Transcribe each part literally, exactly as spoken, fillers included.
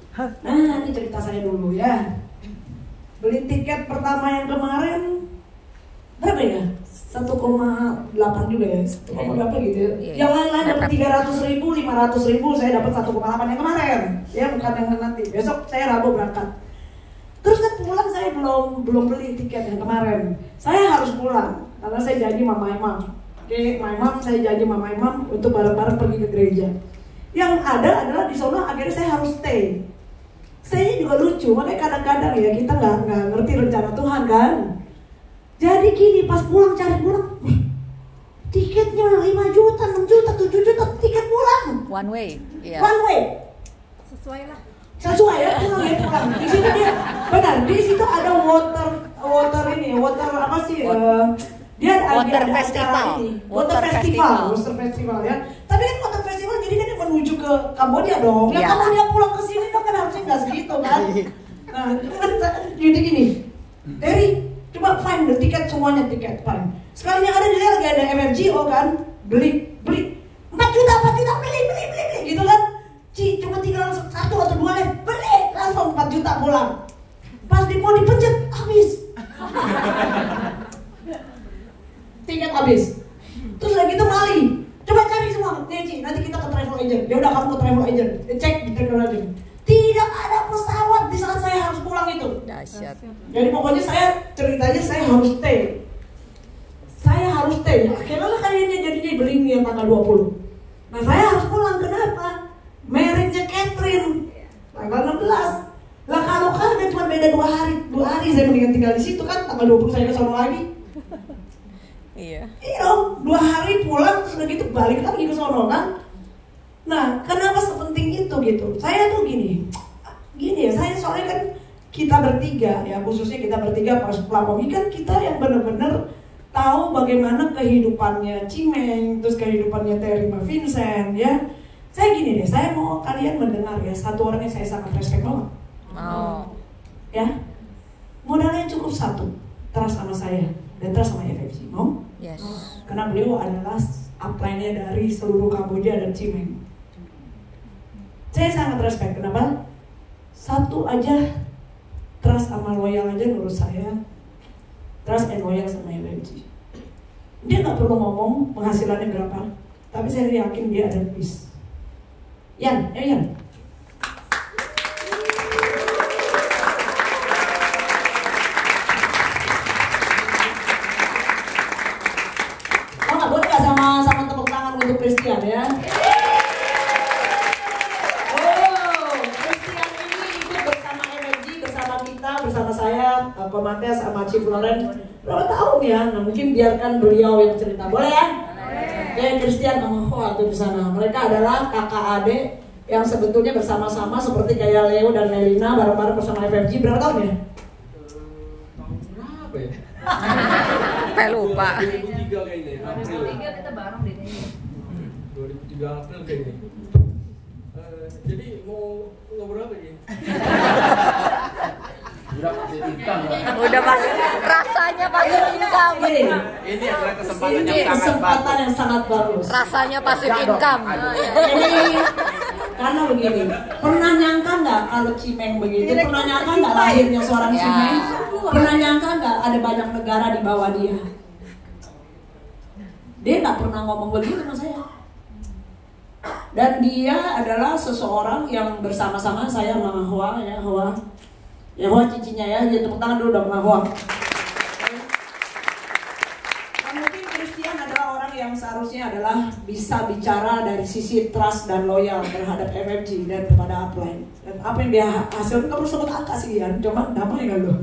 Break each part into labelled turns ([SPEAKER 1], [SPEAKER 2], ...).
[SPEAKER 1] Nah, ini cerita saya dulu ya. Beli tiket pertama yang kemarin berapa ya? satu koma delapan juga ya, satu koma delapan gitu ya.
[SPEAKER 2] Iya,
[SPEAKER 1] Yang lain-lain dapat tiga ratus ribu, lima ratus ribu, saya dapat satu koma delapan yang kemarin. Ya, bukan yang nanti. Besok saya Rabu berangkat. Terus kan pulang saya belum belum beli tiket yang kemarin. Saya harus pulang karena saya janji Mama Imam. Oke, Mama Imam, saya janji Mama Imam untuk bareng-bareng pergi ke gereja. Yang ada adalah di sono akhirnya saya harus stay. Saya juga lucu, makanya kadang-kadang ya kita nggak nggak ngerti rencana Tuhan kan. Jadi gini, pas pulang cari pulang, tiketnya lima juta, enam juta, tujuh juta, tiket pulang.
[SPEAKER 2] One way, iya.
[SPEAKER 1] One way.
[SPEAKER 3] Sesuai lah.
[SPEAKER 1] Sesuai ya, pulang ya pulang. Di situ dia, benar, di situ ada water, water ini, water apa sih? Uh, dia ada
[SPEAKER 2] Water
[SPEAKER 1] ada
[SPEAKER 2] festival.
[SPEAKER 1] Ini.
[SPEAKER 2] Water
[SPEAKER 1] Water festival,
[SPEAKER 2] festival.
[SPEAKER 1] water festival ya. Tapi kan water festival jadi kan dia menuju ke Kamboja dong. Ya
[SPEAKER 2] Iya.
[SPEAKER 1] kalau dia pulang ke sini kan harusnya nggak segitu kan. Nah, kan jadi gini, dari coba find the tiket, semuanya tiket find. Sekarang yang ada di sini lagi ada M F G O kan, beli beli empat juta, empat juta beli beli beli beli gitu kan. Ci, cuma tinggal satu atau dua lagi beli langsung empat juta pulang. Pas di mau dipencet habis. Tiket habis. Terus lagi itu Mali. Coba cari semua, nih Ci, nanti kita ke travel agent. Ya udah kamu ke travel agent, cek di travel agent. Tidak ada pesawat di saat saya harus pulang itu.
[SPEAKER 2] Dahsyat.
[SPEAKER 1] Jadi pokoknya saya ceritanya saya harus stay. Saya harus stay. Akhirnya kayaknya jadinya beli ini yang tanggal dua puluh. Nah saya harus pulang, kenapa? Marriage-nya Catherine tanggal enam belas. Lah kalau kan cuma beda dua hari, dua hari saya mendingan tinggal di situ kan, tanggal dua puluh saya ke sana lagi.
[SPEAKER 2] Iya.
[SPEAKER 1] Iya dong, dua hari pulang terus udah gitu balik lagi ke sono kan. Nah, kenapa sepenting itu gitu? Saya tuh gini, gini ya, saya soalnya kan kita bertiga ya, khususnya kita bertiga pas pelakomi kan kita yang benar-benar tahu bagaimana kehidupannya Cimeng, terus kehidupannya Terima Vincent ya. Saya gini deh, saya mau kalian mendengar ya, satu orang yang saya sangat respect banget.
[SPEAKER 2] Oh.
[SPEAKER 1] Ya, modalnya cukup satu, trust sama saya dan trust sama F F C, mau?
[SPEAKER 2] Yes.
[SPEAKER 1] Karena beliau adalah upline-nya dari seluruh Kamboja dan Cimeng. Saya sangat respect, kenapa? Satu aja, trust sama loyal aja menurut saya. Trust and loyal sama F F C. Dia gak perlu ngomong penghasilannya berapa, tapi saya yakin dia ada bis. Yan, ya Yan. Mau gak boleh gak sama, sama tepuk tangan untuk Christian ya? Bersama saya, Komandan sama Chief Loren berapa tahun ya? Nah mungkin biarkan beliau yang cerita, boleh ya? Oke, Christian sama Hoa tuh di sana. Mereka adalah kakak adik yang sebetulnya bersama-sama seperti kayak Leo dan Melina bareng-bareng bersama F F G. Berapa tahun ya?
[SPEAKER 4] Tahun berapa ya?
[SPEAKER 2] Sampai lupa.
[SPEAKER 4] dua ribu tiga kayaknya.
[SPEAKER 3] dua ribu tiga kita bareng deh kayaknya.
[SPEAKER 4] dua ribu tiga April kayaknya. Uh, jadi mau ngobrol apa ya?
[SPEAKER 5] Udah pasti income ya.
[SPEAKER 2] Udah pasti rasanya pasti income.
[SPEAKER 1] Ini,
[SPEAKER 5] Ini adalah kesempatan
[SPEAKER 1] ini
[SPEAKER 5] yang sangat
[SPEAKER 1] kesempatan
[SPEAKER 5] bagus.
[SPEAKER 1] yang sangat bagus.
[SPEAKER 2] Rasanya pasti income.
[SPEAKER 1] Ini karena begini, pernah nyangka nggak kalau Cimeng begitu? Pernah nyangka nggak lahirnya seorang
[SPEAKER 2] Ya.
[SPEAKER 1] Cimeng? Pernah nyangka nggak ada banyak negara di bawah dia? Dia nggak pernah ngomong begitu sama saya. Dan dia adalah seseorang yang bersama-sama saya sama Hoa ya, Hoa. Ya Hoa cincinnya ya, jadi tepuk tangan dulu dong sama Hoa. Nah, mungkin Christian adalah orang yang seharusnya adalah bisa bicara dari sisi trust dan loyal terhadap F F G dan kepada upline. Dan apa yang dia hasilkan, kamu sebut angka sih ya, coba damai nggak lo?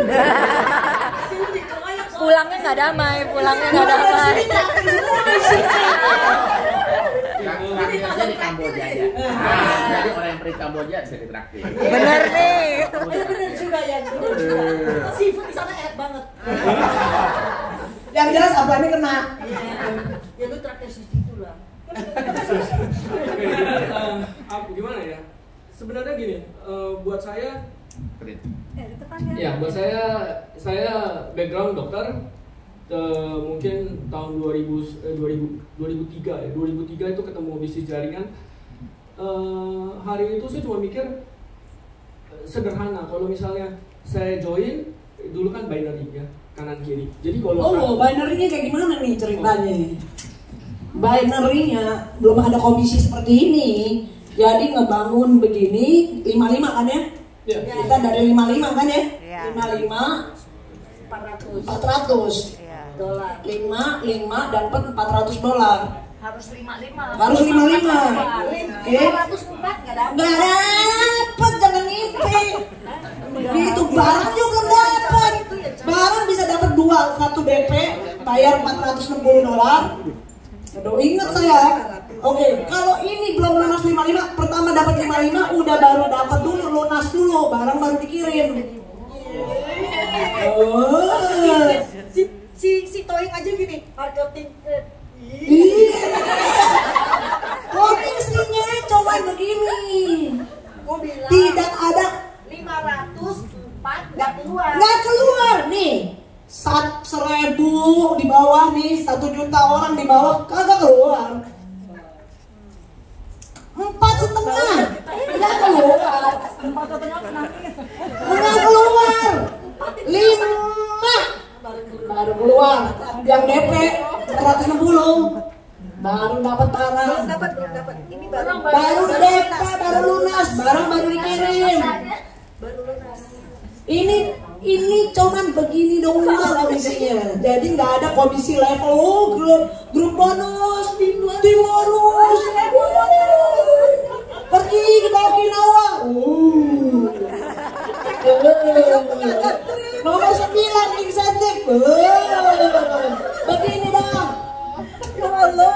[SPEAKER 2] Pulangnya nggak damai, pulangnya nggak damai.
[SPEAKER 5] Yang aja di Kamboja aja. Nah, jadi orang yang pergi Kamboja bisa ditraktir.
[SPEAKER 2] Bener nih.
[SPEAKER 1] Bener juga ya, bener juga.
[SPEAKER 3] Seafood di sana enak banget.
[SPEAKER 1] Yang jelas upline kena.
[SPEAKER 3] Ya lu traktir situ lah.
[SPEAKER 4] Oke, jadi uh, apa gimana ya? Sebenarnya gini, uh, buat saya,
[SPEAKER 3] Eh, di depannya.
[SPEAKER 4] ya buat saya, saya background dokter. Uh, mungkin tahun dua ribu, eh, dua ribu, dua ribu tiga ya, dua ribu tiga itu ketemu bisnis jaringan. Uh, hari itu saya cuma mikir, sederhana. Kalau misalnya saya join, dulu kan binary ya, kanan kiri. Jadi kalau
[SPEAKER 1] Oh, binary-nya kayak gimana nih ceritanya? Binary-nya belum ada komisi seperti ini. Jadi ngebangun begini lima puluh lima kan ya?
[SPEAKER 4] ya,
[SPEAKER 1] Kita dari lima puluh lima kan ya?
[SPEAKER 2] Iya.
[SPEAKER 1] lima puluh lima
[SPEAKER 3] empat ratus
[SPEAKER 1] empat ratus.
[SPEAKER 2] Iya.
[SPEAKER 3] dolar.
[SPEAKER 1] lima lima dapat empat ratus dolar.
[SPEAKER 3] Harus lima lima.
[SPEAKER 1] Harus lima puluh lima. Oke.
[SPEAKER 3] lima ratus empat nggak dapat.
[SPEAKER 1] Nggak dapet, jangan ngimpi. Itu barang juga dapat. Barang bisa dapat dua, satu D P bayar empat ratus enam puluh dolar. Aduh, ingat saya. Oke, kalau ini belum lunas lima puluh lima, pertama dapat lima puluh lima, udah baru dapat dulu, lunas dulu, barang baru dikirim. Oh.
[SPEAKER 3] Si si si Toing aja gini, marketing. eh,
[SPEAKER 1] Iya. Komisinya coba begini.
[SPEAKER 3] Gua bilang
[SPEAKER 1] Tidak ada,
[SPEAKER 3] lima ratus empat nggak keluar.
[SPEAKER 1] nggak keluar nih. Sat seribu di bawah nih, satu juta orang di bawah kagak keluar. Empat setengah nggak keluar.
[SPEAKER 3] Empat setengah nangis.
[SPEAKER 1] Nggak keluar. Lima baru keluar. Yang D P empat ratus enam puluh baru dapat barang.
[SPEAKER 3] Belum dapat, belum dapat. Ini baru
[SPEAKER 1] Baru D P baru lunas, barang baru dikirim.
[SPEAKER 3] baru lunas.
[SPEAKER 1] Ini ini cuman begini doang komisinya. Jadi nggak ada komisi level oh, grup grup bonus, tim bonus. Pergi ke Okinawa. Uh. Nomor sembilan insentif. Uh. Begini dong.
[SPEAKER 3] Ya Allah.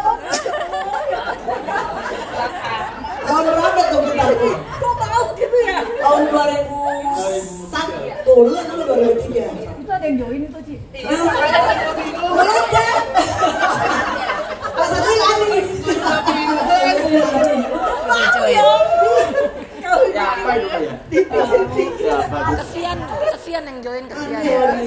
[SPEAKER 1] Tahun berapa tuh kita?
[SPEAKER 3] Kok tahu gitu ya?
[SPEAKER 1] Tahun dua ribu satu lu kan dua ribu tiga.
[SPEAKER 3] Itu ada yang join itu, Ci.
[SPEAKER 1] Meledak. Masa bilang nih.
[SPEAKER 5] Siapa itu ya? Siapa itu?
[SPEAKER 2] Kesian, kesian yang join kesian.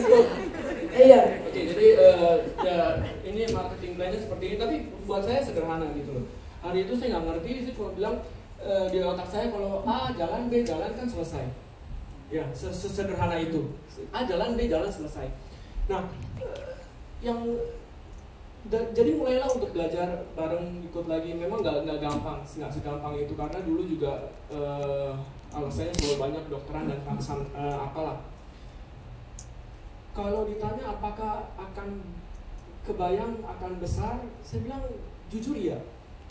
[SPEAKER 1] Iya.
[SPEAKER 4] Oke, jadi eh, ya, ini marketing plan-nya seperti ini, tapi buat saya sederhana gitu loh. Hari itu saya nggak ngerti, saya cuma bilang eh, di otak saya kalau A jalan, B jalan kan selesai. Ya, sesederhana itu. A jalan, B jalan selesai. Nah, eh, yang da- jadi mulailah untuk belajar bareng ikut lagi. Memang nggak nggak gampang, nggak segampang itu karena dulu juga eh, alasannya selalu banyak dokteran dan paksan eh, apalah. Kalau ditanya apakah akan kebayang akan besar, saya bilang jujur ya.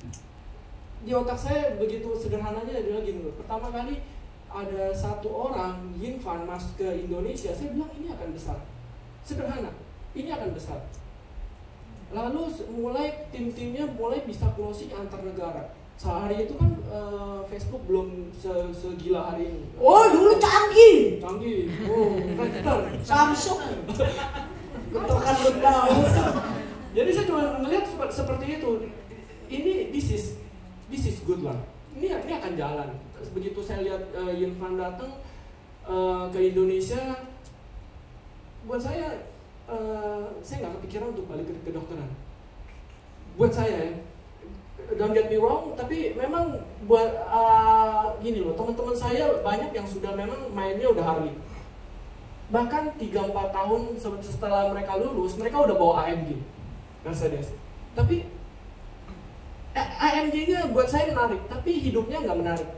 [SPEAKER 4] Di otak saya begitu sederhananya adalah gini loh. Pertama kali ada satu orang Yinfan masuk ke Indonesia, saya bilang ini akan besar. Sederhana, ini akan besar. Lalu mulai tim-timnya mulai bisa closing antar negara. Sehari itu kan uh, Facebook belum se- segila hari ini.
[SPEAKER 1] Oh, dulu canggih.
[SPEAKER 4] Canggih. Oh, keren.
[SPEAKER 1] Samsung. Getokan bedau.
[SPEAKER 4] Jadi saya cuma melihat sep- seperti itu. Ini this is this is good lah. Ini ini akan jalan. Begitu saya lihat uh, Yinfan datang uh, ke Indonesia, buat saya uh, saya nggak kepikiran untuk balik ke kedokteran. Buat saya ya. Don't get me wrong, tapi memang buat uh, gini loh, teman-teman saya banyak yang sudah memang mainnya udah Harley. Bahkan tiga empat tahun setelah mereka lulus, mereka udah bawa A M G Mercedes. Tapi A M G-nya buat saya menarik, tapi hidupnya nggak menarik.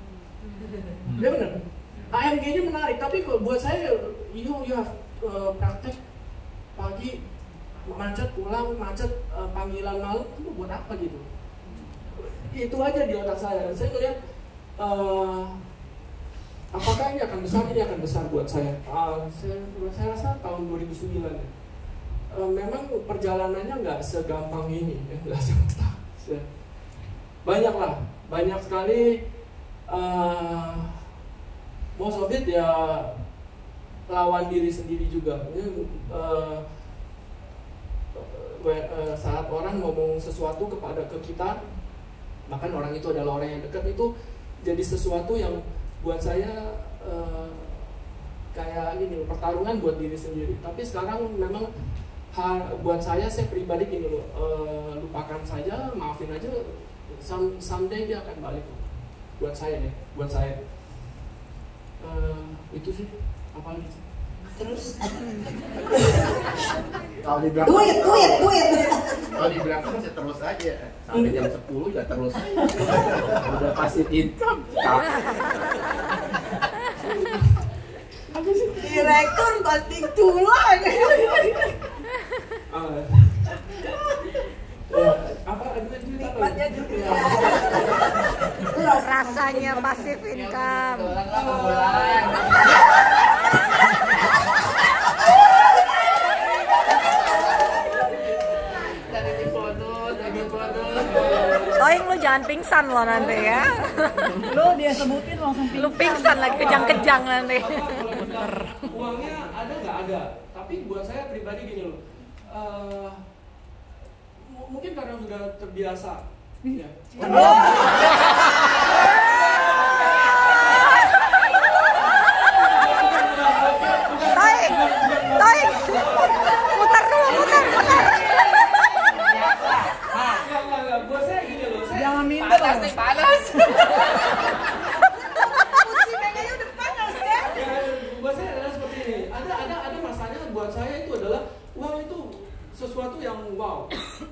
[SPEAKER 4] Ya benar. A M G-nya menarik, tapi buat saya you you have uh, praktek pagi macet pulang macet uh, panggilan malam itu buat apa gitu? Itu aja di otak saya. Saya ngeliat uh, apakah ini akan besar, ini akan besar buat saya. Uh, saya, saya rasa tahun dua ribu sembilan ya. Uh, memang perjalanannya nggak segampang ini, ya, nggak segampang. Banyak lah, banyak sekali. Uh, most of it ya lawan diri sendiri juga. Uh, uh, saat orang ngomong sesuatu kepada ke kita, bahkan orang itu adalah orang yang dekat, itu jadi sesuatu yang buat saya uh, kayak gini, pertarungan buat diri sendiri. Tapi sekarang memang ha, buat saya, saya pribadi gini loh, uh, lupakan saja, maafin aja, some, someday dia akan balik. Buat saya deh, buat saya. Uh, Itu sih, apa lagi sih?
[SPEAKER 1] Terus
[SPEAKER 5] Kalau dibilang
[SPEAKER 1] duit, duit, duit.
[SPEAKER 5] Kalau dibilang terus ya terus aja. Sampai jam sepuluh ya terus aja. Udah pasif income.
[SPEAKER 3] Direktur banting tulang.
[SPEAKER 4] Ah, ya, apa ada duit apa?
[SPEAKER 3] Nikmatnya juga.
[SPEAKER 2] Rasanya passive income. Toing lu jangan pingsan lo nanti ya.
[SPEAKER 3] Lu dia sebutin langsung
[SPEAKER 2] Lu pingsan lagi kejang-kejang nanti.
[SPEAKER 4] Uangnya ada nggak ada, tapi buat saya pribadi gini loh. Uh, mungkin karena sudah terbiasa. Ya.
[SPEAKER 2] Toing, Toing, muter dulu, muter, muter.
[SPEAKER 4] Nggak, nggak, nggak. Buat saya gini loh. Saya
[SPEAKER 3] jangan minder.
[SPEAKER 5] Panas nih, panas.
[SPEAKER 3] Kunci meganya udah panas kan?
[SPEAKER 4] Ya, buat saya adalah seperti ini. Ada ada ada masanya buat saya itu adalah uang itu sesuatu yang wow.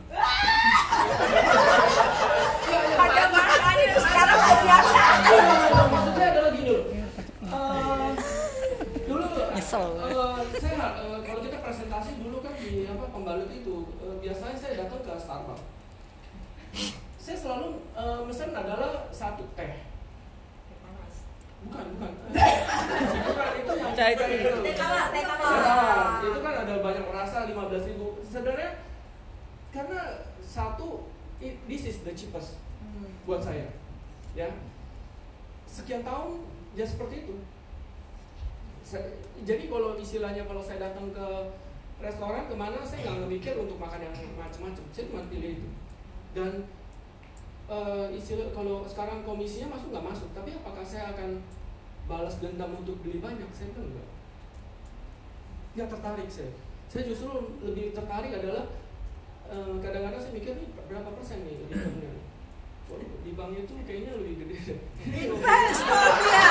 [SPEAKER 3] Pada masanya sekarang udah biasa.
[SPEAKER 4] Maksudnya adalah gini loh. Uh, dulu
[SPEAKER 2] Nyesel.
[SPEAKER 4] uh, saya uh, kalau kita presentasi dulu kan di apa pembalut itu uh, biasanya saya datang ke Starbucks. Saya selalu uh, pesan adalah satu teh. Bukan, bukan. Bukan itu yang
[SPEAKER 2] Cai
[SPEAKER 4] bukan
[SPEAKER 2] teh.
[SPEAKER 4] itu.
[SPEAKER 3] Teh kalah, teh kalah.
[SPEAKER 4] Teh kalah. Itu kan ada banyak rasa lima belas ribu. Sebenarnya karena satu i- this is the cheapest buat saya. Ya. Sekian tahun ya seperti itu. Saya- jadi kalau istilahnya kalau saya datang ke restoran kemana saya nggak mikir untuk makan yang macam-macam. Saya cuma pilih itu. Dan Uh, istilah kalau sekarang komisinya masuk nggak masuk, tapi apakah saya akan balas dendam untuk beli banyak? Saya bilang enggak. Nggak tertarik saya. Saya justru lebih tertarik adalah uh, kadang-kadang saya mikir nih berapa persen nih returnnya. Waduh, di bank itu kayaknya lebih gede.
[SPEAKER 3] Investor dia.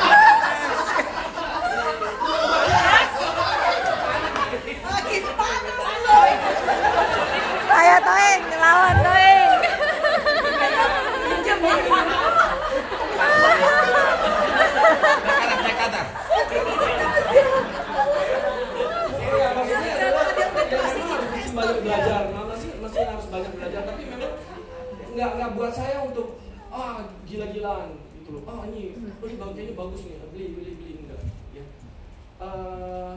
[SPEAKER 3] Makin panas loh.
[SPEAKER 2] Ayo Toing, lawan Toing.
[SPEAKER 3] Pinjam ya.
[SPEAKER 5] Naik atas.
[SPEAKER 4] Iya, maksudnya adalah ya memang harus banyak belajar, nah, masih masih harus banyak belajar, tapi memang nggak nggak buat saya untuk ah gila-gilaan gitu loh. Ah ini, oh, ini bagus ini bagus nih, beli beli beli enggak. Ya. Uh,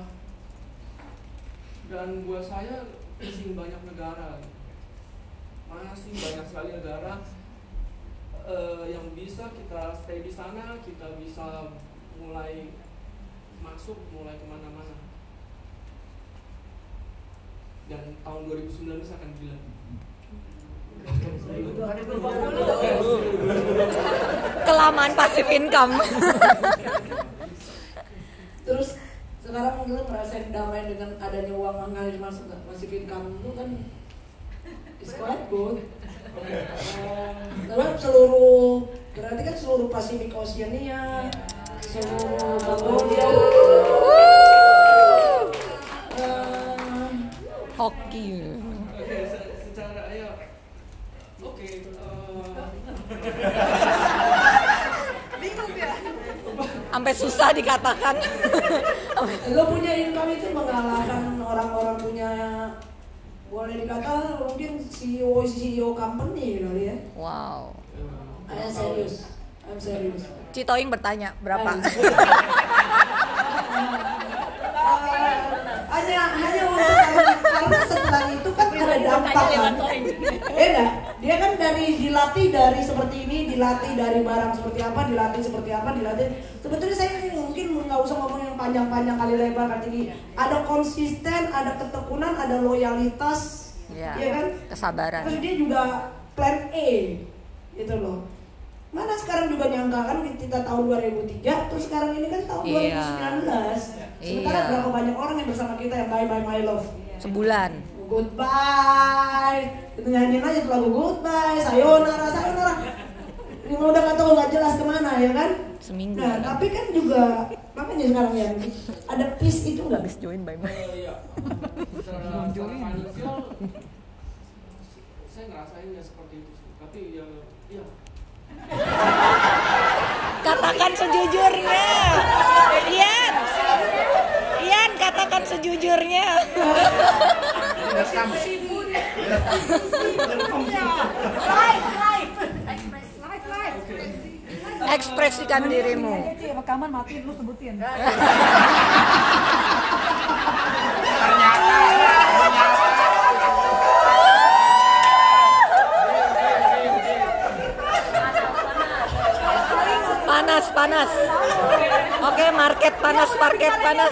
[SPEAKER 4] dan buat saya masih banyak negara, masih banyak sekali negara uh, yang bisa kita stay di sana, kita bisa mulai masuk, mulai kemana-mana. Dan tahun dua ribu sembilan belas akan gila.
[SPEAKER 2] Kelamaan passive income.
[SPEAKER 1] Terus sekarang mungkin ngerasain damai dengan adanya uang mengalir masuk nggak? Passive income itu kan is quite good. Karena seluruh berarti kan seluruh Pasifik Oceania, seluruh Mongolia, eh,
[SPEAKER 2] Hoki.
[SPEAKER 4] Oke, se- secara ya, oke. eh,
[SPEAKER 3] Bingung dia.
[SPEAKER 2] Sampai susah dikatakan.
[SPEAKER 1] lo punya income itu mengalahkan orang-orang punya, boleh dikata mungkin C E O C E O company kali ya.
[SPEAKER 2] Wow.
[SPEAKER 4] eh,
[SPEAKER 1] I'm serius, I'm serius.
[SPEAKER 2] Citoing bertanya berapa?
[SPEAKER 1] hanya hanya untuk karena setelah itu kan ada dampak kan. Eh enggak, dia kan dari dilatih dari seperti ini, dilatih dari barang seperti apa, dilatih seperti apa, dilatih. Sebetulnya saya mungkin nggak usah ngomong yang panjang-panjang kali lebar kan tinggi. Ada konsisten, ada ketekunan, ada loyalitas,
[SPEAKER 2] Ya,
[SPEAKER 1] ya kan?
[SPEAKER 2] kesabaran.
[SPEAKER 1] Terus dia juga plan A, gitu loh. Mana sekarang juga nyangka kan kita tahun dua ribu tiga, terus sekarang ini kan tahun
[SPEAKER 2] Iya.
[SPEAKER 1] dua ribu sembilan belas. Sementara
[SPEAKER 2] Iya.
[SPEAKER 1] berapa banyak orang yang bersama kita yang bye bye my love.
[SPEAKER 2] Sebulan.
[SPEAKER 1] Goodbye. Itu nyanyiin aja tuh lagu goodbye, sayonara, sayonara. yang udah nggak tahu nggak jelas kemana ya kan.
[SPEAKER 2] Seminggu.
[SPEAKER 1] Nah tapi kan juga makanya sekarang ya ada peace itu nggak?
[SPEAKER 2] Habis join bye bye.
[SPEAKER 4] Iya. Secara secara finansial, saya ngerasain ya seperti itu sih. Tapi ya, ya.
[SPEAKER 2] Katakan sejujurnya. Ian. Ian katakan sejujurnya.
[SPEAKER 3] Live, live. Live, live.
[SPEAKER 2] Ekspresikan dirimu.
[SPEAKER 3] Rekaman matiin lu sebutin.
[SPEAKER 2] Panas, panas. Oke, market panas, market panas.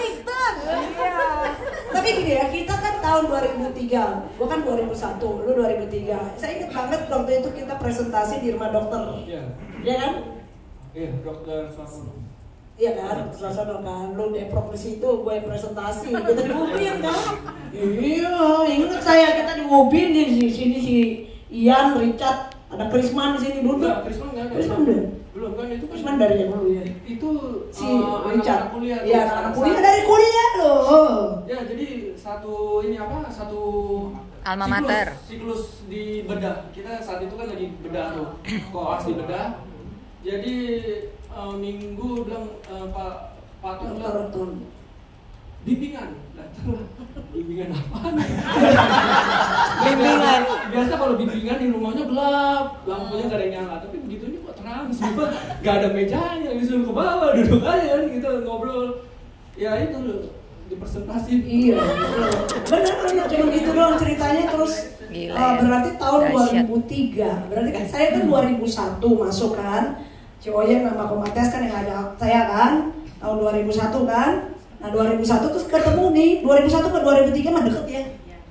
[SPEAKER 1] Tapi gini ya, kita kan tahun dua ribu tiga, gua kan dua ribu satu, lu dua ribu tiga. Saya ingat banget waktu itu kita presentasi di rumah dokter.
[SPEAKER 4] Iya.
[SPEAKER 1] Iya kan?
[SPEAKER 4] Iya, dokter Suarsono.
[SPEAKER 1] Iya kan, Suarsono kan, lu deprok di situ, gue presentasi, kita di Ubin kan? Iya, ingat saya kita di Ubin di sini si Ian, Richard, ada Krisman di sini dulu.
[SPEAKER 4] Enggak, Krisman enggak ada.
[SPEAKER 1] Krisman deh.
[SPEAKER 4] Belum kan itu kan.
[SPEAKER 1] Krisman dari yang dulu ya.
[SPEAKER 4] Itu
[SPEAKER 1] Si
[SPEAKER 4] uh,
[SPEAKER 1] Richard.
[SPEAKER 4] anak kuliah.
[SPEAKER 1] Iya, anak kuliah dari kuliah loh.
[SPEAKER 4] Ya, jadi satu ini apa? Satu
[SPEAKER 2] Alma
[SPEAKER 4] siklus-
[SPEAKER 2] mater.
[SPEAKER 4] Siklus di bedah. Kita saat itu kan lagi bedah tuh. Koas di bedah. Jadi uh, minggu bilang uh, Pak Pak Tun bilang
[SPEAKER 1] Dokter
[SPEAKER 4] bimbingan. Lah, bimbingan apaan?
[SPEAKER 2] Bimbingan.
[SPEAKER 4] Biasa kalau bimbingan di rumahnya gelap, lampunya gak ada yang nyala. Tapi begitu ini kok terang semua, gak ada mejanya, disuruh ke bawah, duduk aja gitu ngobrol. Ya itu di presentasi.
[SPEAKER 1] Iya, benar benar cuma gitu doang ceritanya terus.
[SPEAKER 2] Gila
[SPEAKER 1] uh,
[SPEAKER 2] ya.
[SPEAKER 1] berarti tahun
[SPEAKER 2] Dahsyat.
[SPEAKER 1] dua ribu tiga, berarti kan saya kan dua ribu satu masuk kan. Cioyen sama Komates kan yang ada saya kan tahun dua ribu satu kan. Nah dua ribu satu terus ketemu nih, dua ribu satu ke dua ribu tiga mah deket ya.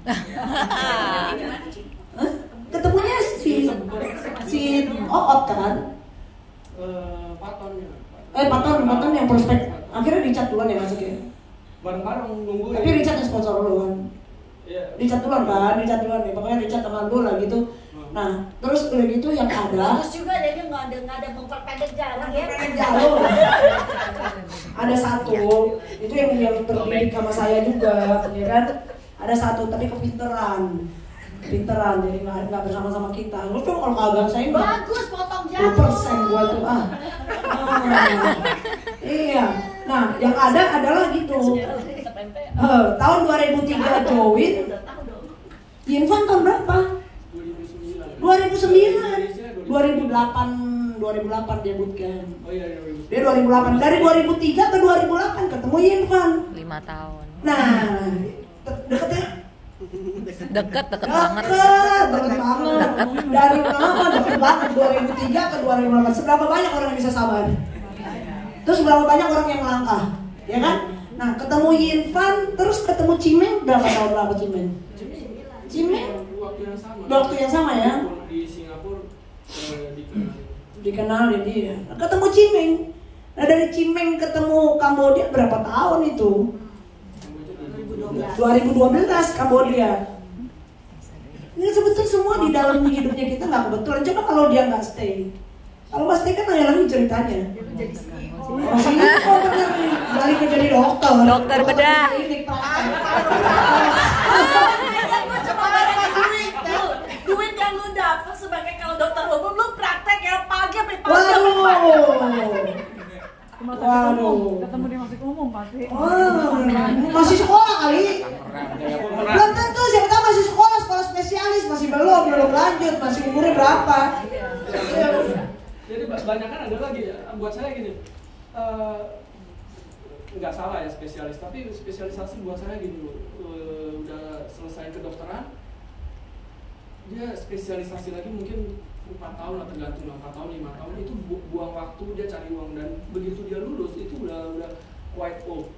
[SPEAKER 1] Hah? Ketemunya si si Oot kan?
[SPEAKER 4] Eh, Paton ya.
[SPEAKER 1] Eh Paton, Paton yang prospek. Akhirnya dicat duluan ya masuk ya.
[SPEAKER 4] Bareng-bareng nunggu.
[SPEAKER 1] Tapi Richard yang sponsor lu kan.
[SPEAKER 4] Iya.
[SPEAKER 1] Richard duluan kan, Richard duluan nih. Pokoknya Richard sama lu lah gitu. Nah, terus udah gitu yang ada
[SPEAKER 3] Bagus juga jadi nggak ada nggak ada memperpendek jalan ya.
[SPEAKER 1] jalur. Ada satu, itu yang yang terdidik sama saya juga, ya kan? Ada satu, tapi kepinteran, pinteran, jadi nggak nggak bersama sama kita. Lu tuh kalau kagak saya nggak
[SPEAKER 3] Bagus potong
[SPEAKER 1] dua
[SPEAKER 3] jalur.
[SPEAKER 1] persen gua tuh ah. Ah. Iya. Nah, yang ada adalah gitu. Eh, tahun dua ribu tiga join, Yinfan tahun berapa? dua ribu sembilan, dua ribu delapan, dua ribu delapan dia bootcamp.
[SPEAKER 4] Oh iya, iya.
[SPEAKER 1] Dia dua ribu delapan, dari dua ribu tiga ke dua ribu delapan ketemu Yinfan.
[SPEAKER 2] Lima tahun.
[SPEAKER 1] Nah, de- deket ya?
[SPEAKER 2] Deket, deket banget.
[SPEAKER 1] Deket, deket banget. Dari lama deket banget, dua ribu tiga ke dua ribu delapan. Seberapa banyak orang yang bisa sabar? Terus berapa banyak orang yang melangkah? Ya kan? Nah, ketemu Yinfan, terus ketemu Cimeng, berapa tahun berapa Cimeng? Cimeng?
[SPEAKER 4] Waktu yang sama.
[SPEAKER 1] Waktu yang sama ya?
[SPEAKER 4] Di Singapura eh, dikenal.
[SPEAKER 1] Dikenalin dia. Ketemu Cimeng. Nah dari Cimeng ketemu Kambodia berapa tahun itu? dua ribu dua belas Kambodia. Ini sebetulnya semua di dalam hidupnya kita nggak kebetulan. Coba kalau dia nggak stay. Kalau nggak stay kan hanya lagi ceritanya. Oh, sih, kok bener nih. Balik ke jadi dokter.
[SPEAKER 2] Dokter bedah.
[SPEAKER 1] Klinik praktek.
[SPEAKER 3] Gue coba balik duit, duit yang lu dapet sebagai kalau dokter umum lu praktek ya pagi sampai pagi.
[SPEAKER 1] Waduh. Waduh.
[SPEAKER 6] Ketemu di masjid umum pasti.
[SPEAKER 1] Oh, masih sekolah kali. Belum tentu, siapa tahu masih sekolah, sekolah spesialis, masih belum, belum lanjut, masih umurnya berapa.
[SPEAKER 4] Jadi banyak kan ada lagi, buat saya gini, uh, nggak salah ya spesialis, tapi spesialisasi buat saya gini, uh, udah selesai kedokteran, dia spesialisasi lagi mungkin empat tahun atau tergantung empat tahun, lima tahun, itu bu buang waktu, dia cari uang, dan begitu dia lulus, itu udah udah quite old.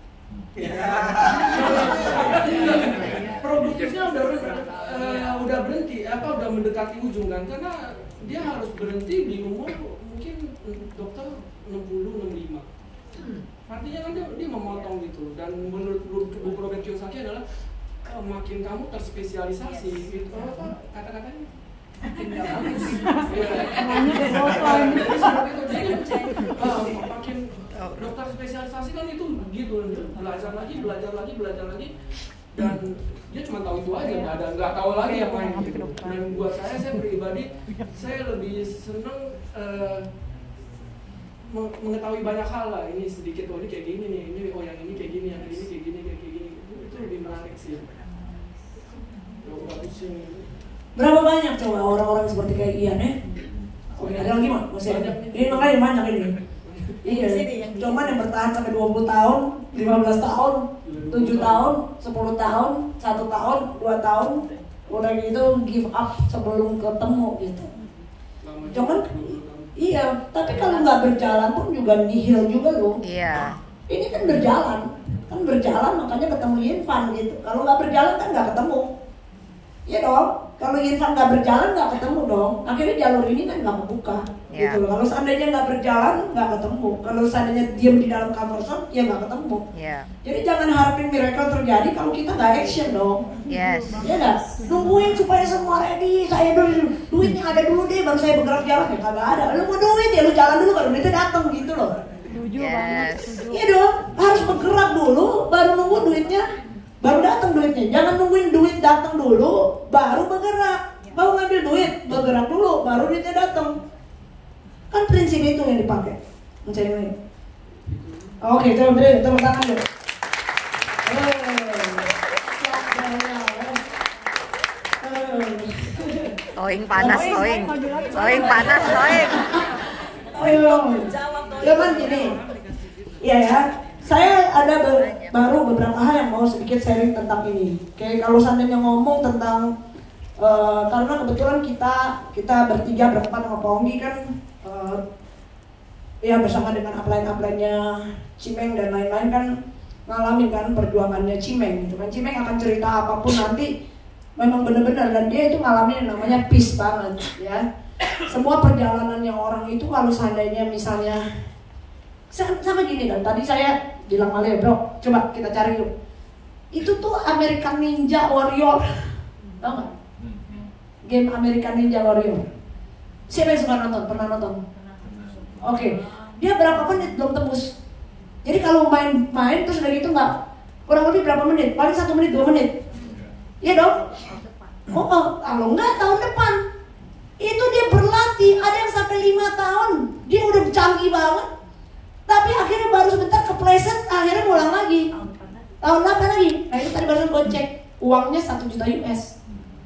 [SPEAKER 4] Produktifnya udah uh, udah berhenti, apa udah mendekati ujung kan, karena dia harus berhenti di umur mungkin dokter enam puluh, enam puluh lima. Artinya kan dia, dia memotong gitu, dan menurut buku Robert Kiyosaki adalah uh, makin kamu terspesialisasi gitu, apa kata-katanya? makin dokter spesialisasi kan itu begitu, belajar lagi, belajar lagi, belajar lagi, dan dia cuma tahu itu aja, nggak ada nggak tahu lagi yang lain. Gitu. Dan buat saya, saya pribadi, saya lebih seneng uh, mengetahui banyak hal lah. Ini sedikit, oh ini kayak gini nih, ini oh yang ini kayak gini, yang ini kayak gini, kayak gini, itu lebih menarik sih.
[SPEAKER 1] Berapa banyak coba orang-orang seperti kayak Ian ya? Oh, ada lagi mah masih ada. Ini makanya banyak ini. Iya. Cuman yang bertahan sampai dua puluh tahun, lima belas tahun, tujuh tahun, sepuluh tahun, satu tahun, dua tahun, udah gitu give up sebelum ketemu gitu. Cuman iya, tapi kalau nggak berjalan pun juga nihil juga loh.
[SPEAKER 2] Iya.
[SPEAKER 1] Ini kan berjalan, kan berjalan makanya ketemu Irfan gitu. Kalau nggak berjalan kan nggak ketemu. Iya dong, kalau Irfan nggak berjalan nggak ketemu dong. Akhirnya jalur ini kan nggak kebuka.
[SPEAKER 2] Yeah.
[SPEAKER 1] Gitu. Kalau seandainya nggak berjalan nggak ketemu. Kalau seandainya diam di dalam comfort zone ya nggak ketemu.
[SPEAKER 2] Yeah.
[SPEAKER 1] Jadi jangan harapin miracle terjadi kalau kita nggak action dong.
[SPEAKER 2] Yes.
[SPEAKER 1] Ya nggak? Nungguin supaya semua ready. Saya dulu duitnya ada dulu deh baru saya bergerak jalan ya kagak ada. Lu mau duit ya lu jalan dulu kalau duitnya datang gitu loh.
[SPEAKER 2] Yes.
[SPEAKER 1] Iya dong, harus bergerak dulu baru nunggu duitnya. Baru datang duitnya, jangan nungguin duit datang dulu, baru bergerak. Mau ngambil duit, bergerak dulu, baru duitnya datang. Kan prinsip itu yang dipakai. Mencari duit. Oke, coba beri tepuk tangan dulu.
[SPEAKER 2] Toing panas, toing. Toing panas, toing.
[SPEAKER 1] Ayo, cuman gini, iya ya. Saya ada ber, baru beberapa hal yang mau sedikit sharing tentang ini. Kayak kalau seandainya ngomong tentang uh, karena kebetulan kita kita bertiga berempat sama Pak Onggi kan uh, ya bersama dengan upline-upline-nya Cimeng dan lain-lain kan ngalamin kan perjuangannya Cimeng gitu kan. Cimeng akan cerita apapun nanti memang benar-benar dan dia itu ngalamin yang namanya peace banget ya. Semua perjalanannya orang itu kalau seandainya misalnya sama gini kan, tadi saya bilang kali ya bro, coba kita cari yuk. Itu tuh American Ninja Warrior, tau gak? Game American Ninja Warrior. Siapa yang suka nonton? Pernah nonton? Oke, okay. Dia berapa menit belum tembus. Jadi kalau main-main terus udah gitu nggak, kurang lebih berapa menit? Paling satu menit, dua menit. Iya dong? Oh, oh kalau nggak tahun depan. Itu dia berlatih, ada yang sampai lima tahun. Dia udah canggih banget. Tapi akhirnya baru sebentar kepleset, akhirnya pulang lagi. Tahun apa lagi? Nah itu tadi baru gue cek, uangnya satu juta U S.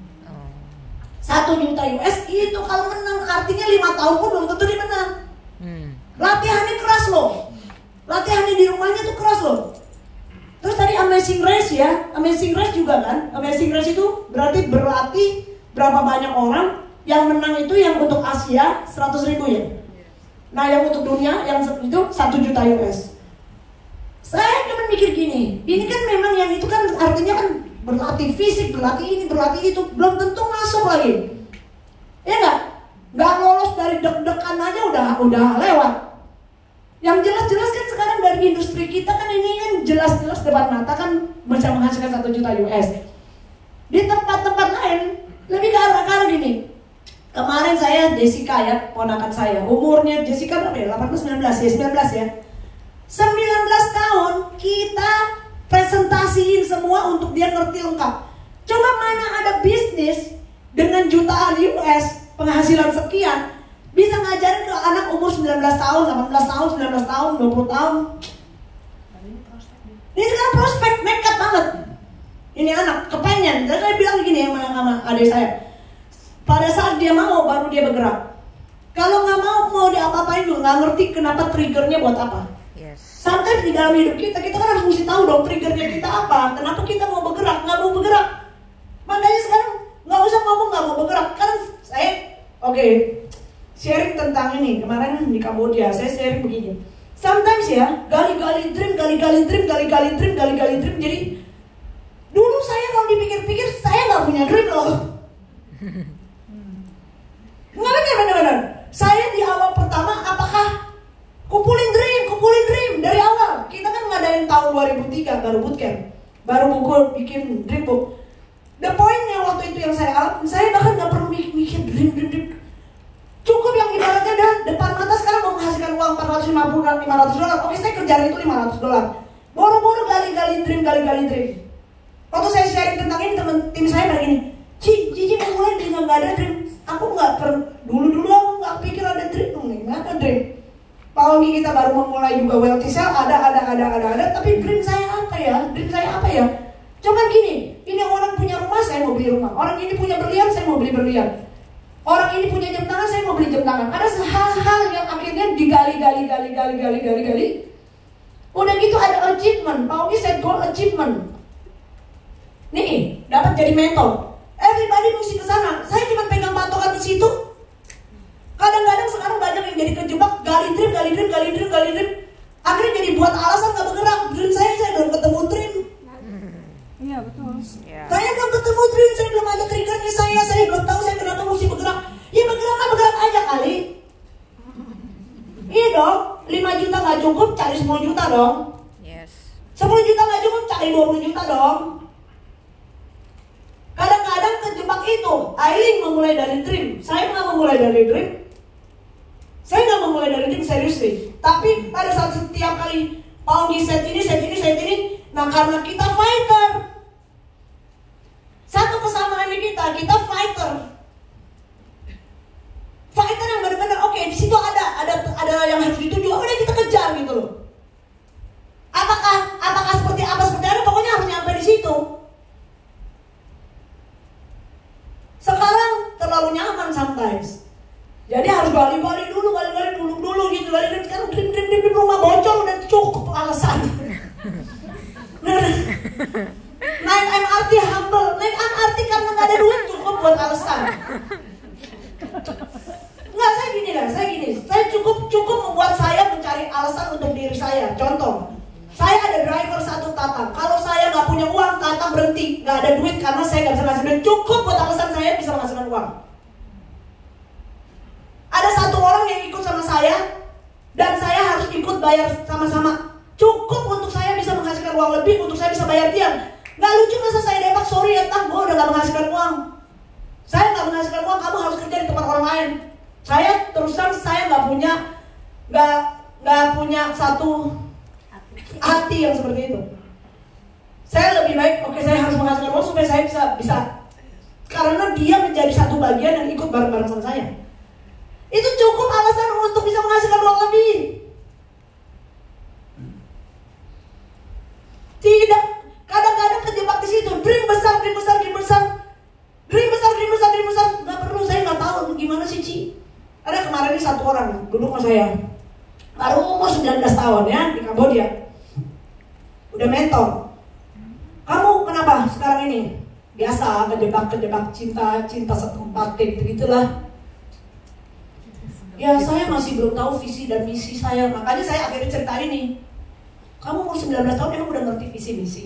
[SPEAKER 1] Satu juta U S itu kalau menang, artinya lima tahun pun belum tentu dia menang. Latihannya keras loh. Latihannya di rumahnya tuh keras loh. Terus tadi Amazing Race ya, Amazing Race juga kan. Amazing Race itu berarti berlatih berapa banyak orang. Yang menang itu yang untuk Asia seratus ribu ya. Nah yang untuk dunia yang itu satu juta U S. Saya cuma mikir gini, ini kan memang yang itu kan artinya kan berlatih fisik, berlatih ini, berlatih itu, belum tentu masuk lagi. Ya nggak? Nggak lolos dari deg-degan aja udah udah lewat. Yang jelas-jelas kan sekarang dari industri kita kan ini kan jelas-jelas depan mata kan bisa menghasilkan satu juta U S. Di tempat-tempat lain lebih ke arah gini. Kemarin saya Jessica ya, ponakan saya, umurnya Jessica berapa ya? delapan belas, sembilan belas ya, sembilan belas ya. sembilan belas tahun kita presentasiin semua untuk dia ngerti lengkap. Coba mana ada bisnis dengan jutaan U S, penghasilan sekian, bisa ngajarin ke anak umur sembilan belas tahun, delapan belas tahun, sembilan belas tahun, dua puluh tahun. Ini sekarang prospek, nekat banget. Ini anak, kepengen. Dan saya bilang gini sama, sama adik saya. Pada saat dia mau, baru dia bergerak. Kalau nggak mau, mau diapa-apain dulu, nggak ngerti kenapa triggernya buat apa.
[SPEAKER 2] Yes.
[SPEAKER 1] Sometimes di dalam hidup kita, kita kan harus mesti tahu dong triggernya kita apa. Kenapa kita mau bergerak, nggak mau bergerak. Makanya sekarang nggak usah ngomong nggak mau bergerak. Karena saya, oke, okay, sharing tentang ini. Kemarin di Kamboja, saya sharing begini. Sometimes ya, gali-gali dream, gali-gali dream, gali-gali dream, gali-gali dream. Jadi, dulu saya kalau dipikir-pikir, saya nggak punya dream loh. Nggak benar-benar. Saya di awal pertama apakah kumpulin dream, kumpulin dream dari awal. Kita kan ngadain tahun dua ribu tiga baru bootcamp, baru buku bikin dream book. The pointnya waktu itu yang saya alami, saya bahkan nggak perlu mikir dream, dream, dream. Cukup yang ibaratnya adalah depan mata sekarang mau menghasilkan uang empat ratus lima puluh dan lima ratus dolar. Oke, saya kejar itu lima ratus dolar. Boro-boro gali-gali dream, gali-gali dream. Waktu saya sharing tentang ini, teman tim saya pada gini, Ci, Cici mau mulai dengan nggak ada dream. Aku nggak per, dulu-dulu aku nggak pikir ada dream, nggak ada dream. Pagi kita baru memulai juga wealthy sale, ada, ada, ada, ada, ada. Tapi dream saya apa ya? Dream saya apa ya? Cuman gini, ini orang punya rumah, saya mau beli rumah. Orang ini punya berlian, saya mau beli berlian. Orang ini punya jam tangan, saya mau beli jam tangan. Ada hal-hal yang akhirnya digali, gali, gali, gali, gali, gali, gali. Udah gitu ada achievement. Pak Ogi set goal achievement. Nih, dapat jadi mentor. Everybody mesti ke sana. Saya cuma pegang patokan di situ. Kadang-kadang sekarang banyak yang jadi kejebak, gali dream, gali dream, gali dream, gali dream. Akhirnya jadi buat alasan gak bergerak. Dream saya, saya belum ketemu dream.
[SPEAKER 3] Iya betul.
[SPEAKER 2] Ya.
[SPEAKER 1] Saya belum ketemu dream, saya belum ada triggernya saya, saya belum tahu saya kenapa mesti bergerak. Ya bergerak kan bergerak aja kali. Iya dong, lima juta gak cukup, cari sepuluh juta dong.
[SPEAKER 2] Yes.
[SPEAKER 1] sepuluh juta gak cukup, cari dua puluh juta dong. Kadang-kadang kejebak itu, Aileen memulai dari dream. Saya nggak memulai dari dream. Saya nggak memulai dari dream, seriously. Tapi pada saat setiap kali Pak Ogi set ini, set ini, set ini, nah karena kita fighter, satu kesamaannya kita, kita fighter. Fighter yang benar-benar oke, okay, di situ ada, ada, ada yang harus dituju. Udah kita kejar gitu loh. Apakah, apakah seperti apa seperti apa? Pokoknya harus nyampe di situ. Sekarang terlalu nyaman sometimes. Jadi harus gali-gali dulu, gali-gali dulu dulu gitu, gali-gali. Sekarang dream, dream, dream, dream, rumah bocor udah cukup alasan. Naik M R T humble, naik M R T karena nggak ada duit cukup buat alasan. Nggak, saya gini lah, saya gini, saya cukup cukup membuat saya mencari alasan untuk diri saya. Contoh, saya ada driver satu Tata. Kalau saya nggak punya uang, Tata berhenti, nggak ada duit karena saya nggak bisa ngasih duit. Cukup buat alasan saya bisa menghasilkan uang. Ada satu orang yang ikut sama saya dan saya harus ikut bayar sama-sama. Cukup untuk saya bisa menghasilkan uang lebih, untuk saya bisa bayar dia. Nggak lucu masa saya depak, sorry ya Tang, gue udah nggak menghasilkan uang. Saya nggak menghasilkan uang, kamu harus kerja di tempat orang lain. Saya terus terang saya nggak punya, nggak nggak punya satu hati yang seperti itu. Saya lebih baik, oke okay, saya harus menghasilkan uang supaya saya bisa bisa karena dia menjadi satu bagian yang ikut bareng-bareng sama saya. Itu cukup alasan untuk bisa menghasilkan uang lebih. Tidak, kadang-kadang kejebak di situ. Dream besar, dream besar, dream besar, dream besar, dream besar, dream besar. Nggak perlu, saya nggak tahu gimana sih Ci. Ada kemarin ini satu orang duduk sama saya, baru umur sembilan belas tahun ya di Kambodia. Udah mentor. Kamu kenapa sekarang ini? Biasa kejebak-kejebak cinta, cinta setempat gitu-gitulah. Ya saya masih belum tahu visi dan misi saya. Makanya saya akhirnya cerita ini. Kamu umur sembilan belas tahun emang udah ngerti visi misi.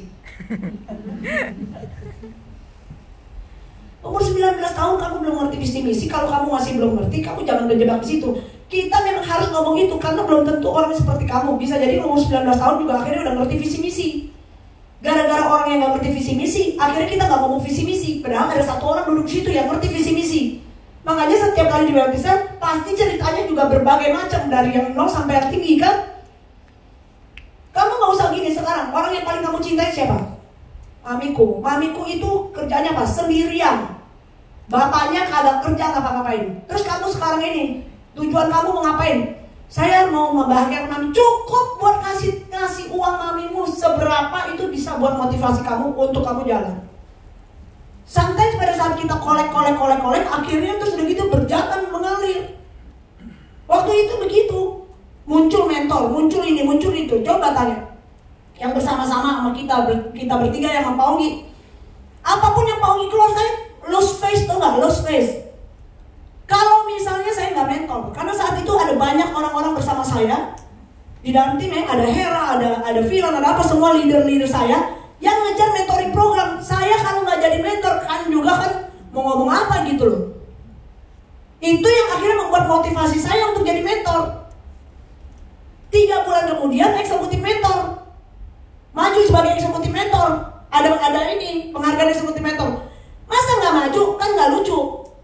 [SPEAKER 1] Umur sembilan belas tahun kamu belum ngerti visi misi. Kalau kamu masih belum ngerti, kamu jangan kejebak di situ. Kita memang harus ngomong itu karena belum tentu orang seperti kamu. Bisa jadi umur sembilan belas tahun juga akhirnya udah ngerti visi misi. Gara-gara orang yang gak ngerti visi misi, akhirnya kita gak ngomong visi misi. Padahal ada satu orang duduk di situ yang ngerti visi misi. Makanya setiap kali di wealthy sale, pasti ceritanya juga berbagai macam. Dari yang nol sampai yang tinggi kan. Kamu gak usah gini sekarang. Orang yang paling kamu cintai siapa? Mamiku. Mamiku itu kerjanya apa? Sendirian. Bapaknya kagak kerja, gak apa-apain. Terus kamu sekarang ini, tujuan kamu mau ngapain? Saya mau membahagiakan mami. Cukup buat kasih kasih uang mamimu seberapa itu bisa buat motivasi kamu untuk kamu jalan. Sometimes pada saat kita kolek, kolek, kolek, kolek, akhirnya terus udah gitu berjalan mengalir. Waktu itu begitu. Muncul mentor, muncul ini, muncul itu. Coba tanya. Yang bersama-sama sama kita, kita bertiga yang sama Pak Ogi. Apapun yang Pak Ogi keluar, saya lose face, tau gak? Lose face. Kalau misalnya saya nggak mentor, karena saat itu ada banyak orang-orang bersama saya di dalam tim ya, ada Hera, ada ada Filan, ada apa, semua leader-leader saya yang ngejar mentoring program. Saya kalau nggak jadi mentor kan juga kan mau ngomong apa gitu loh. Itu yang akhirnya membuat motivasi saya untuk jadi mentor. Tiga bulan kemudian eksekutif mentor, maju sebagai eksekutif mentor. Ada ada ini penghargaan eksekutif mentor. Masa nggak maju? Kan nggak lucu.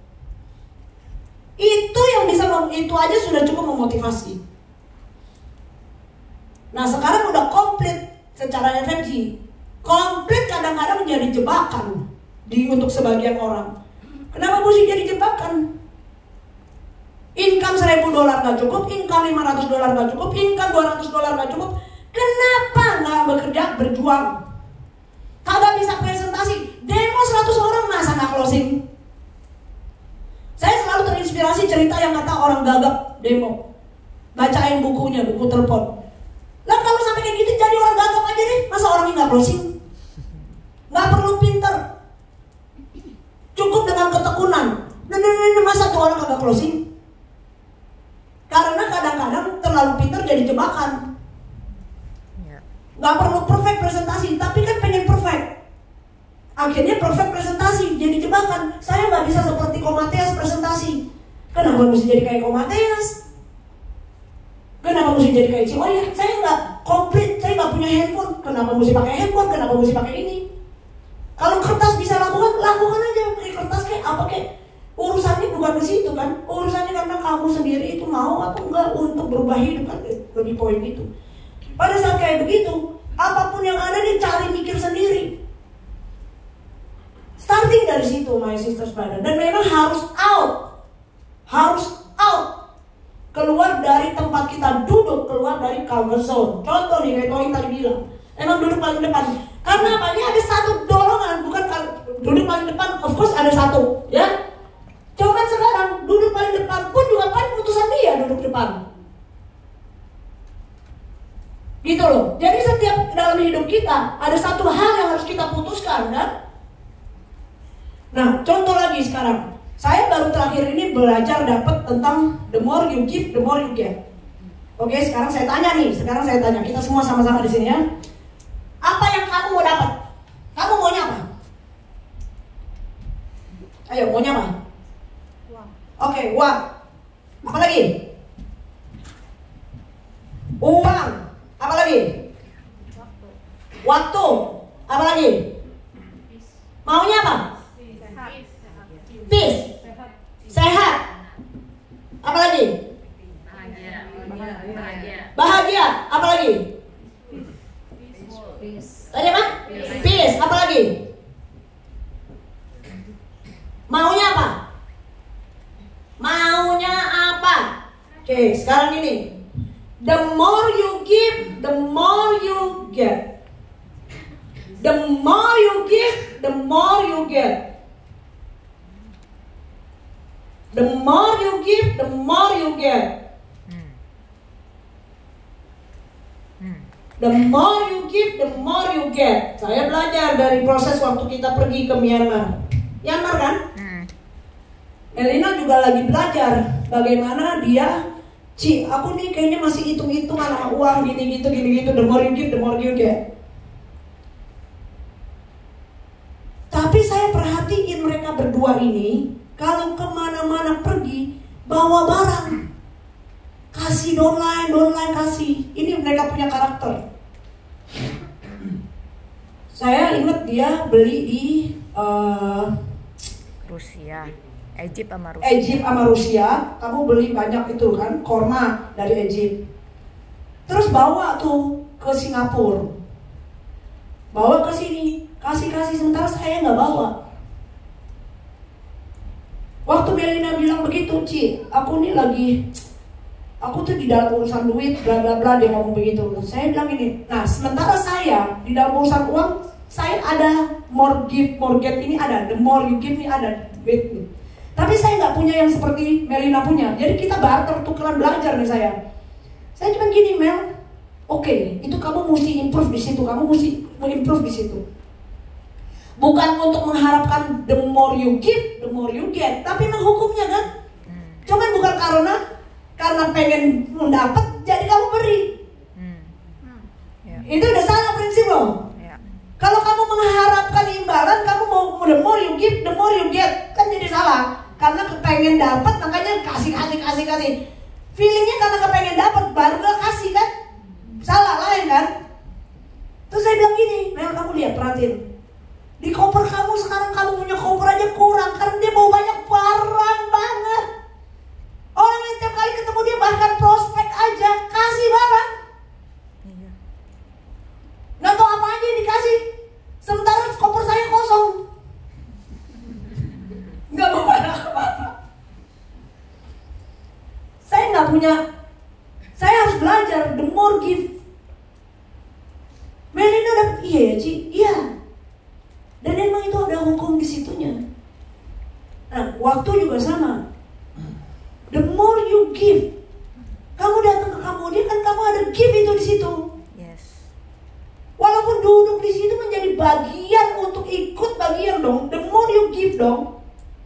[SPEAKER 1] Itu yang bisa, itu aja sudah cukup memotivasi. Nah sekarang udah komplit secara F F G. Komplit kadang-kadang menjadi jebakan di untuk sebagian orang. Kenapa mesti jadi jebakan? Income seribu dolar nggak cukup, income lima ratus dolar nggak cukup, income dua ratus dolar nggak cukup. Kenapa nggak bekerja, berjuang? Kagak bisa presentasi, demo seratus orang masa nggak closing? Saya selalu terinspirasi cerita yang kata orang gagap demo. Bacain bukunya, buku telepon. Lah kalau sampai kayak gitu jadi orang gagap aja deh, masa orang ini nggak closing? Nggak perlu pinter, cukup dengan ketekunan. Nah, nah, nah, masa tuh orang kagak closing? Karena kadang-kadang terlalu pinter jadi jebakan. Nggak perlu perfect presentasi, tapi kan pengen perfect. Akhirnya perfect presentasi jadi jebakan. Saya nggak bisa seperti Komateas presentasi. Kenapa mesti jadi kayak Komateas? Kenapa mesti jadi kayak oh ya, saya nggak komplit, saya nggak punya handphone. Kenapa mesti pakai handphone? Kenapa mesti pakai ini? Kalau kertas bisa lakukan, lakukan aja. Pakai kertas kayak apa kayak. Urusannya bukan ke situ kan. Urusannya karena kamu sendiri itu mau atau enggak untuk berubah hidup kan. Lebih poin itu. Pada saat kayak begitu, apapun yang ada dicari mikir sendiri. Starting dari situ, my sisters brother. Dan memang harus out, harus out, keluar dari tempat kita duduk, keluar dari comfort zone. Contoh nih, kayak Toing tadi bilang, emang duduk paling depan. Karena apa? Ini ada satu dorongan, bukan duduk paling depan. Of course ada satu, ya. Coba sekarang duduk paling depan pun juga kan putusan dia duduk depan. Gitu loh. Jadi setiap dalam hidup kita ada satu hal yang harus kita putuskan kan. Nah contoh lagi sekarang, saya baru terakhir ini belajar dapat tentang the more you give, the more you get. Oke sekarang saya tanya nih, sekarang saya tanya kita semua sama-sama di sini ya. Apa yang kamu mau dapat? Kamu maunya apa? Ayo maunya apa? Oke, okay, uang. Apa lagi? Uang. Apa lagi? Waktu. Waktu. Apa lagi? Maunya apa? Peace. Sehat. Apa lagi? Bahagia. Bahagia. Apa lagi? Tadi apa? Peace. Apa lagi? Maunya apa? Maunya apa? Oke, okay, sekarang gini. The more you give, the more you get. The more you give, the more you get. The more you give, the more you get. The more you give, the more you get. Saya belajar dari proses waktu kita pergi ke Myanmar. Myanmar kan? Elina juga lagi belajar bagaimana dia, Ci, aku nih kayaknya masih hitung-hitung sama uang gini gitu gini gitu. The more you give, the more you get. Tapi saya perhatiin mereka berdua ini, kalau kemana-mana pergi bawa barang, kasih downline, downline kasih. Ini mereka punya karakter. Saya ingat dia beli di uh,
[SPEAKER 2] Rusia. Egypt sama Rusia.
[SPEAKER 1] Egypt sama Rusia, kamu beli banyak itu kan, korma dari Egypt. Terus bawa tuh ke Singapura. Bawa ke sini, kasih-kasih sementara saya nggak bawa. Waktu Melina bilang begitu, Ci, aku nih lagi, aku tuh di dalam urusan duit, bla bla bla, dia ngomong begitu. Saya bilang gini, nah sementara saya di dalam urusan uang, saya ada more give, more get ini ada, the more you give me ada, with me. Tapi saya nggak punya yang seperti Melina punya. Jadi kita barter, tukeran belajar nih saya. Saya cuma gini, Mel, oke, okay, itu kamu mesti improve di situ, kamu mesti improve di situ. Bukan untuk mengharapkan the more you give, the more you get, tapi memang hukumnya kan. Cuman bukan karena karena pengen mendapat, jadi kamu beri. Hmm. Yeah. Itu udah salah prinsip loh. Yeah. Kalau kamu mengharapkan imbalan, kamu mau the more you give, the more you get, kan jadi salah. Karena kepengen dapat, makanya kasih, kasih, kasih, kasih. Feelingnya karena kepengen dapat, baru gak kasih kan? Salah lain kan? Terus saya bilang gini, Mel kamu lihat, perhatiin. Di koper kamu sekarang kamu punya koper aja punya, saya harus belajar. The more give. Melinda dapat, iya ya Ci, iya. Dan emang itu ada hukum di situnya. Nah, waktu juga sama. The more you give, kamu datang ke Kambodia kan kamu ada give itu di situ.
[SPEAKER 2] Yes.
[SPEAKER 1] Walaupun duduk di situ menjadi bagian untuk ikut bagian dong. The more you give dong.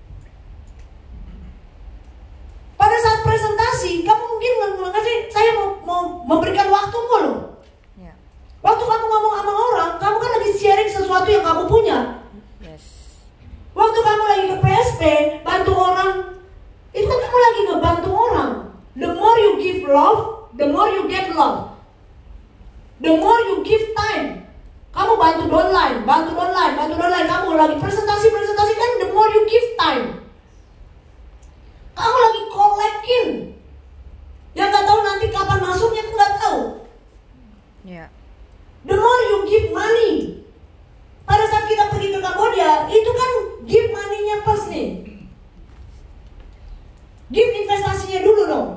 [SPEAKER 1] Pada saat presentasi, kamu mungkin ngasih, saya mau, mau memberikan waktumu loh.
[SPEAKER 2] Yeah.
[SPEAKER 1] Waktu kamu ngomong sama orang, kamu kan lagi sharing sesuatu yang kamu punya.
[SPEAKER 2] Yes.
[SPEAKER 1] Waktu kamu lagi ke P S P, bantu orang, itu kan kamu lagi ngebantu orang. The more you give love, the more you get love. The more you give time. Kamu bantu downline, bantu downline, bantu downline. Kamu lagi presentasi-presentasi kan, the more you give time. Kamu lagi kolekin. Yang gak tahu nanti kapan masuknya, kan gak tahu.
[SPEAKER 2] Yeah.
[SPEAKER 1] The more you give money. Pada saat kita pergi ke Kambodia, itu kan give money-nya pas nih. Give investasinya dulu dong.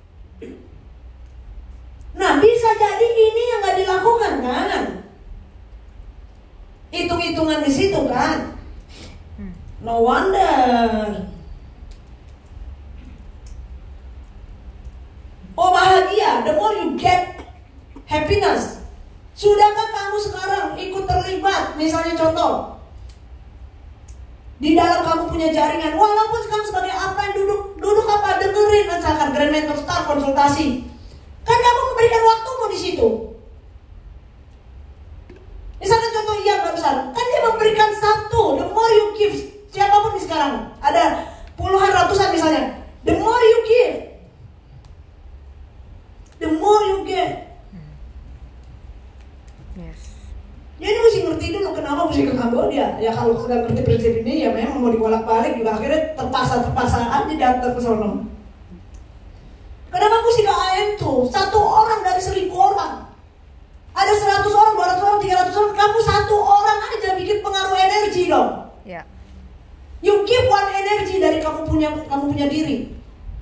[SPEAKER 1] Nah, bisa jadi ini yang gak dilakukan kan? Hitung-hitungan di situ kan? No wonder. Oh bahagia, the more you get happiness. Sudahkah kamu sekarang ikut terlibat? Misalnya contoh, di dalam kamu punya jaringan, walaupun sekarang sebagai apa yang duduk, duduk apa dengerin misalkan Grand Mentor Star konsultasi, kan kamu memberikan waktumu di situ. Misalkan contoh iya barusan, kan dia memberikan satu, the more you give, siapapun di sekarang, ada puluhan ratusan misalnya, the more you give, the more you get.
[SPEAKER 2] Yes.
[SPEAKER 1] Jadi mesti ngerti dulu kenapa mesti ke Kambodia. Ya kalau kagak ngerti prinsip ini ya memang mau dibolak-balik juga akhirnya terpaksa-terpaksa aja datang ke sono. Kenapa mesti ke A M tuh? Satu orang dari seribu orang. Ada seratus orang, dua ratus orang, tiga ratus orang. Kamu satu orang aja bikin pengaruh energi dong.
[SPEAKER 2] Ya. Yeah.
[SPEAKER 1] You give one energy dari kamu punya kamu punya diri.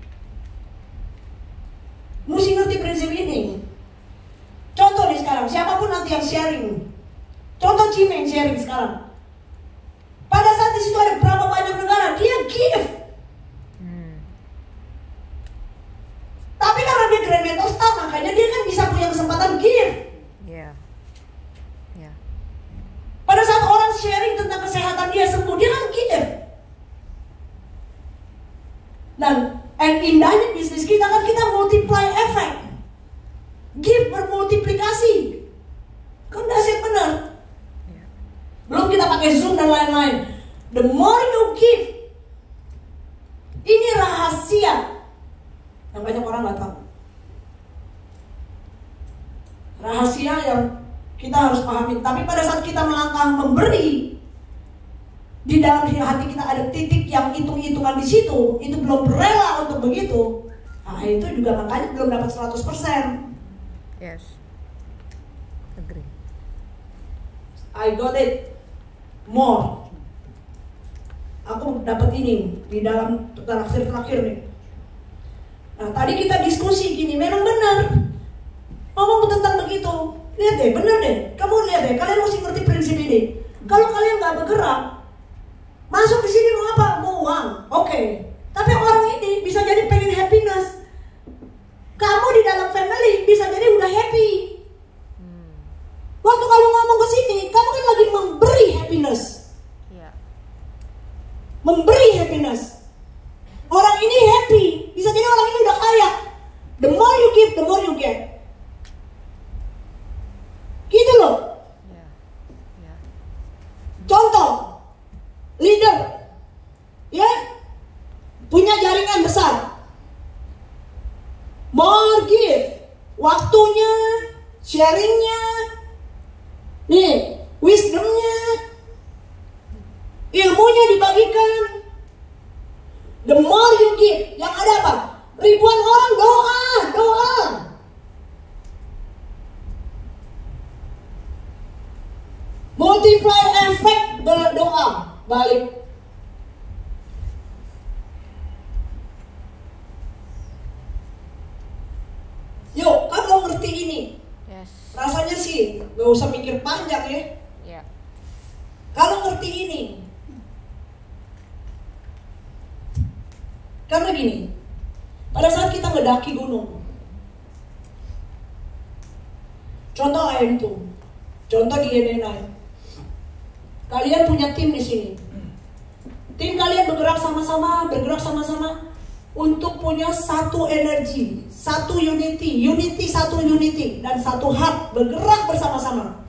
[SPEAKER 1] Mesti ngerti prinsip ini. Contoh nih sekarang, siapapun nanti yang sharing. Contoh Cina yang sharing sekarang. Pada saat di situ ada berapa banyak negara, dia give.
[SPEAKER 2] Hmm.
[SPEAKER 1] Tapi karena dia Grand Mentor Star, makanya dia kan bisa punya kesempatan give.
[SPEAKER 2] Yeah. Yeah.
[SPEAKER 1] Pada saat orang sharing tentang kesehatan dia sembuh, dia kan give. Dan and indahnya bisnis kita kan kita multiply effect. Give bermultiplikasi. Kan dahsyat benar.
[SPEAKER 2] Yeah.
[SPEAKER 1] Belum kita pakai Zoom dan lain-lain. The more you give, ini rahasia yang banyak orang nggak tahu. Rahasia yang kita harus pahami. Tapi pada saat kita melangkah memberi, di dalam hati kita ada titik yang hitung-hitungan di situ, itu belum rela untuk begitu. Nah itu juga makanya belum dapat seratus persen.
[SPEAKER 2] Yes. Agree.
[SPEAKER 1] I got it more. Aku dapat ini di dalam terakhir-terakhir nih. Nah tadi kita diskusi gini, memang benar. Ngomong tentang begitu. Lihat deh, benar deh. Kamu lihat deh, kalian mesti ngerti prinsip ini. Kalau kalian nggak bergerak, masuk di sini mau apa? Mau uang. Oke. Okay. Tapi orang ini bisa jadi pengen happiness. Kamu di dalam family bisa jadi udah happy.
[SPEAKER 2] Hmm.
[SPEAKER 1] Waktu kamu ngomong ke sini, kamu kan lagi memberi happiness.
[SPEAKER 2] Yeah.
[SPEAKER 1] Memberi happiness. Orang ini happy, bisa jadi orang ini udah kaya. The more you give, the more you get. Gitu loh.
[SPEAKER 2] Yeah. Yeah.
[SPEAKER 1] Contoh, leader, ya, punya jaringan besar. More give, waktunya, sharingnya, nih, wisdomnya, ilmunya dibagikan. The more you give, yang ada apa? Ribuan orang doa, doa. Multiply effect berdoa, balik. rasanya sih gak usah mikir panjang ya.
[SPEAKER 2] Ya.
[SPEAKER 1] Kalau ngerti ini, karena gini, pada saat kita ngedaki gunung, contoh I M two, contoh di N N I, kalian punya tim di sini. Tim kalian bergerak sama-sama, bergerak sama-sama untuk punya satu energi, satu unity, unity satu unity dan satu heart, bergerak bersama-sama.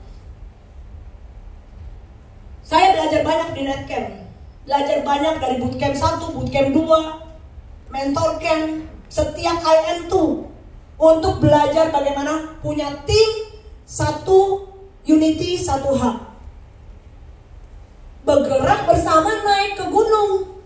[SPEAKER 1] Saya belajar banyak di Netcamp, belajar banyak dari bootcamp satu, bootcamp dua, mentor camp, setiap I M two untuk belajar bagaimana punya tim satu unity, satu heart. Bergerak bersama naik ke gunung.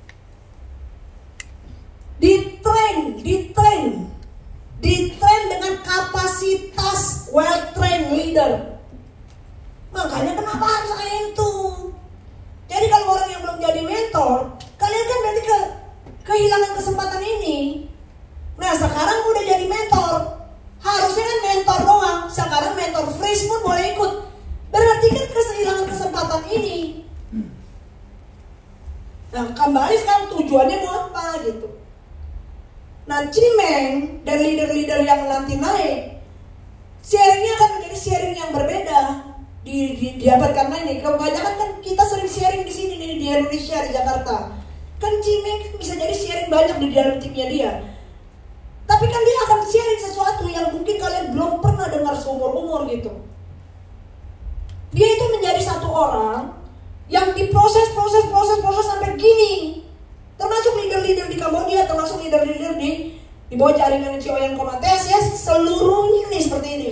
[SPEAKER 1] Di-train, di-train, di-train dengan kapasitas well-trained leader. Makanya kenapa harus I M two? Jadi kalau orang yang belum jadi mentor, kalian kan berarti ke, kehilangan kesempatan ini. Nah sekarang udah jadi mentor, harusnya kan mentor doang. Sekarang mentor fresh pun boleh ikut. Berarti kan kehilangan kesempatan ini. Nah kembali sekarang tujuannya mau apa gitu. Nah Cimeng dan leader-leader yang nanti naik, sharingnya akan menjadi sharing yang berbeda. Di, di, didapatkan ini kebanyakan kan kita sering sharing di sini nih, di Indonesia, di Jakarta. Kan Cimeng bisa jadi sharing banyak di dalam timnya dia. Tapi kan dia akan sharing sesuatu yang mungkin kalian belum pernah dengar seumur-umur gitu. Dia itu menjadi satu orang yang diproses, proses, proses, proses sampai gini. Termasuk leader-leader di Kambodia, termasuk leader-leader di di bawah jaringan Cioyan Komates ya, seluruhnya nih seperti ini.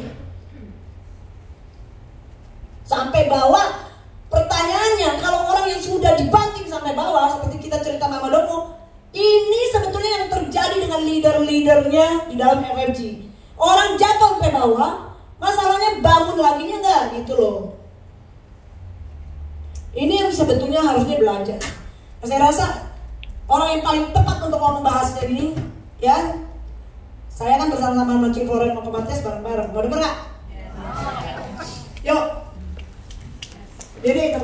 [SPEAKER 1] Sampai bawah, pertanyaannya kalau orang yang sudah dibanting sampai bawah, seperti kita cerita Mama Domo, ini sebetulnya yang terjadi dengan leader-leadernya di dalam F F G. Orang jatuh sampai bawah, masalahnya bangun laginya enggak gitu loh. Ini yang sebetulnya harusnya belajar. Nah, saya rasa orang yang paling tepat untuk mau membahasnya ini, ya, saya kan bersama-sama sama Cik Floren mau ke Mates bareng-bareng. Mau denger nggak? Yuk. Jadi